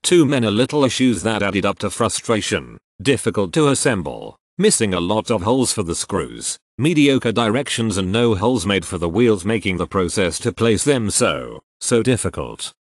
Too many little issues that added up to frustration. Difficult to assemble. Missing a lot of holes for the screws. Mediocre directions and no holes made for the wheels, making the process to place them so difficult.